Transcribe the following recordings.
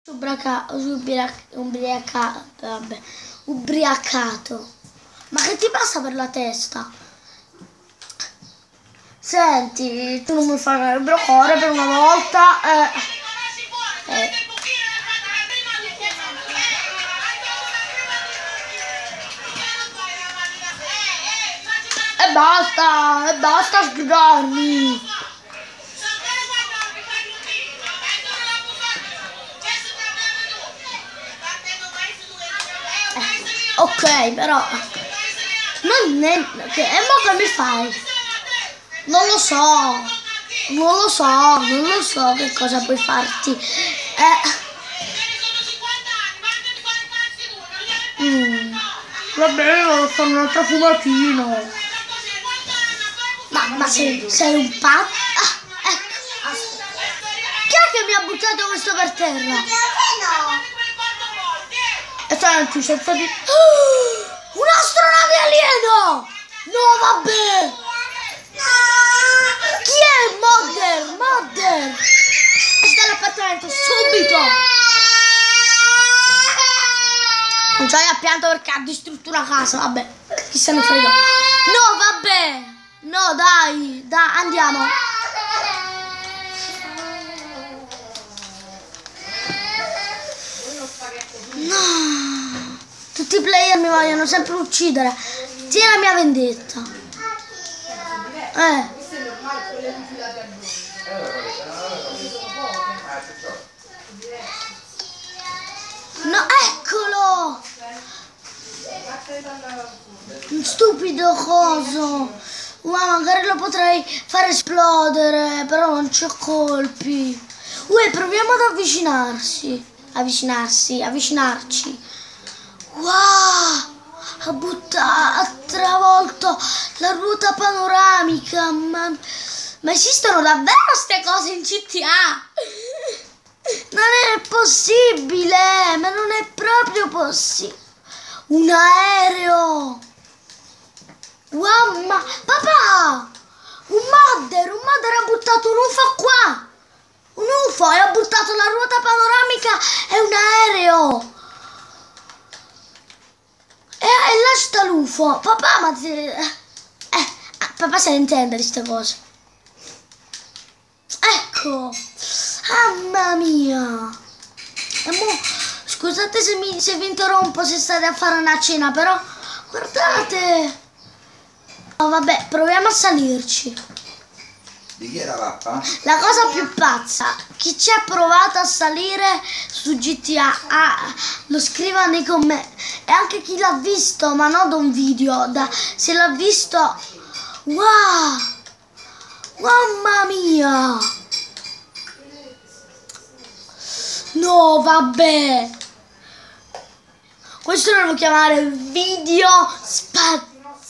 Ubriacato. Ma che ti passa per la testa? Senti, tu non mi fai il brocore per una volta. E basta sgridarmi. Ok, però non è che e mo che mi fai? Non lo so che cosa puoi farti. Va bene, vado a fare un altro fumatino. Ma sei un pazzo? Ecco. Chi è che mi ha buttato questo per terra? E senti, senza di... un'astronave alieno! No, vabbè! Chi è Modder? Esci dall'appartamento, subito! Non c'hai pianto perché ha distrutto una casa, vabbè, chi se ne frega. No, vabbè! No, dai, andiamo. No, tutti i player mi vogliono sempre uccidere. Tieni la mia vendetta. No, eccolo! Un stupido coso. Ma magari lo potrei far esplodere, però non c'ho colpi. Proviamo ad avvicinarci. Wow! Ha travolto la ruota panoramica. Ma esistono davvero queste cose in GTA? Non è possibile, ma non è proprio possibile. Un aereo. Wow, papà! Un modder ha buttato un UFO qua. Un UFO e ha buttato la ruota panoramica e un aereo. E là sta l'UFO. Papà, papà se ne intende di queste cose. Ecco. Mamma mia. Scusate se vi interrompo, se state a fare una cena, però guardate. Oh, vabbè, proviamo a salirci. Di chi era pappa? La cosa più pazza, chi ci ha provato a salire su GTA lo scriva nei commenti. E anche chi l'ha visto, ma non da un video, se l'ha visto. Wow! Mamma mia! No, vabbè! Questo lo devo chiamare video spaziale.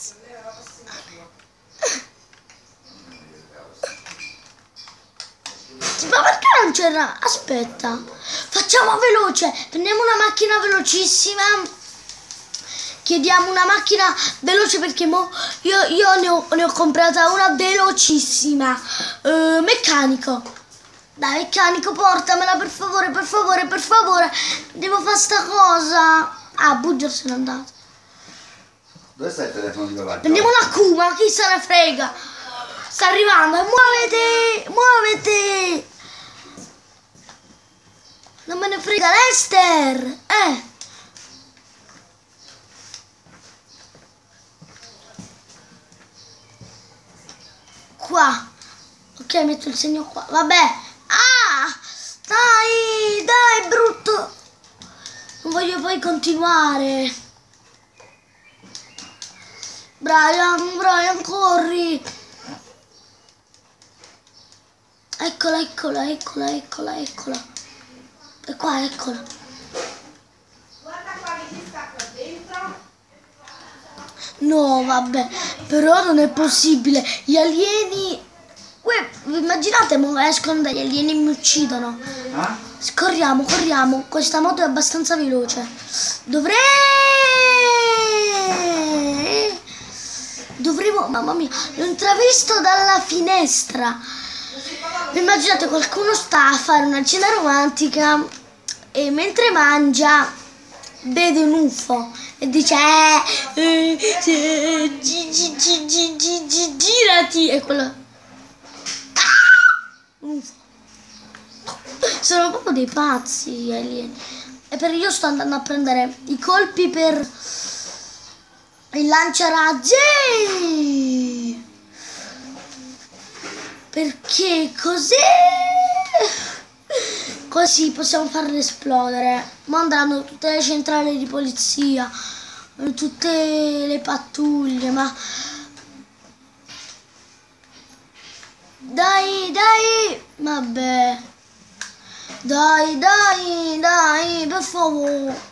Ma perché non c'era? Aspetta, facciamo veloce, prendiamo una macchina velocissima, chiediamo una macchina veloce perché io ne ho comprata una velocissima. Meccanico, dai meccanico, portamela per favore, devo fare sta cosa. Bugger se n'è andato. Dove sta il telefono di papà? Prendiamo la Kuma, chi se ne frega. Sta arrivando, muovete! Non me ne frega, Lester! Qua. Ok, metto il segno qua. Vabbè. Dai, brutto. Non voglio poi continuare. Brian, corri. Eccola. E qua, eccola. Guarda qua che ci sta qua dentro. No, vabbè, però non è possibile. Gli alieni... immaginate, escono dagli alieni e mi uccidono. Corriamo. Questa moto è abbastanza veloce. Dovremo... Mamma mia, l'ho intravisto dalla finestra. Immaginate, qualcuno sta a fare una cena romantica e mentre mangia vede un UFO e dice girati, e quello un UFO. Sono proprio dei pazzi gli alieni. E per io sto andando a prendere i colpi per il lanciarazzi, perché così possiamo farle esplodere. Ma andranno tutte le centrali di polizia, tutte le pattuglie, ma dai, vabbè, dai, per favore.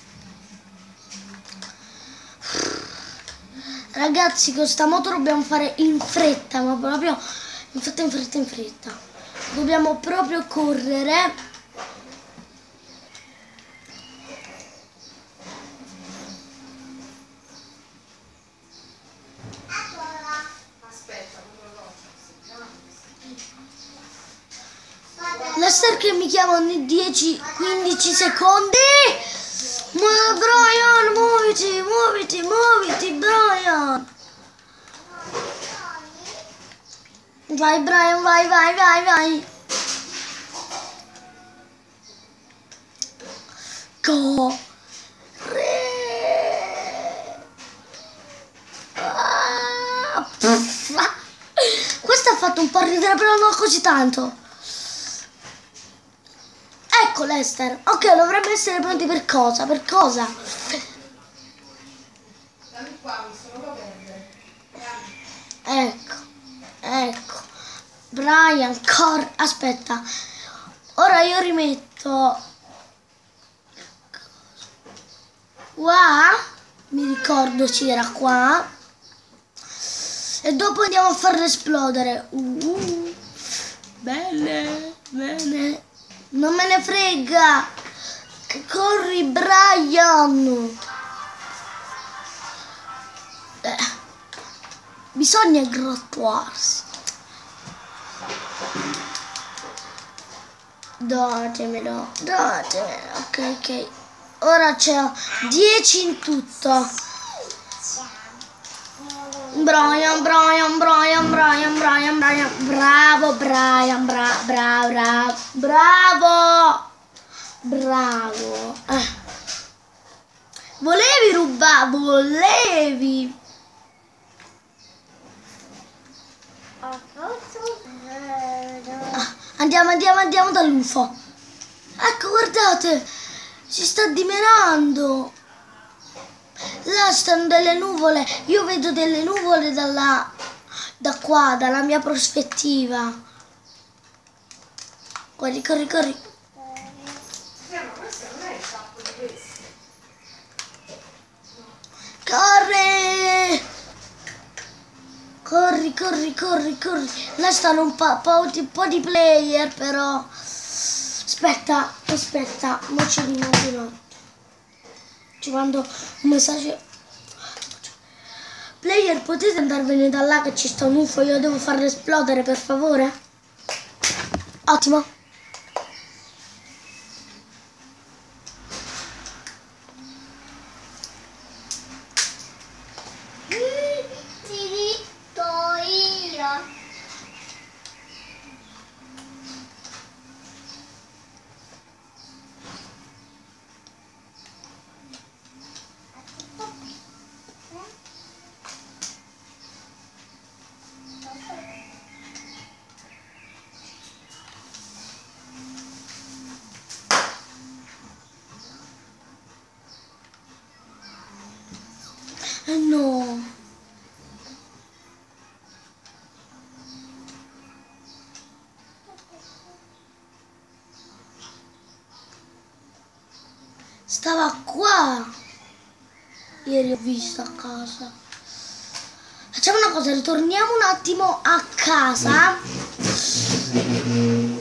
Ragazzi, con sta moto dobbiamo fare in fretta, ma proprio in fretta. Dobbiamo proprio correre. Lester che mi chiama ogni 10-15 secondi. Brian, muoviti, Brian. Vai, Brian, vai. Corre. Questo ha fatto un po' ridere, però non così tanto. Ecco Lester. Ok, dovrebbe essere pronti per cosa? Dammi qua, mi sono da perdere. Ecco. Brian, aspetta. Ora io rimetto qua. Mi ricordo si era qua. E dopo andiamo a farlo esplodere. Bene. Non me ne frega. Corri, Brian. Bisogna aggrottuarsi. Datemelo. Ok. Ora c'è 10 in tutto. Brian. Bravo, Brian. Bravo. Volevi rubare, volevi. Andiamo dall'UFO. Ecco, guardate, si sta dimenando. Là stanno delle nuvole. Io vedo delle nuvole da qua, dalla mia prospettiva. Corri. Ma questo non è il tappo di questo. Corri. Là stanno un po' di player, però. Aspetta, mo ci mando ci mando un messaggio. Player, potete andarvene da là che ci sta un UFO, io devo farlo esplodere, per favore? Ottimo. No. Stava qua. Ieri ho visto a casa. Facciamo una cosa, ritorniamo un attimo a casa.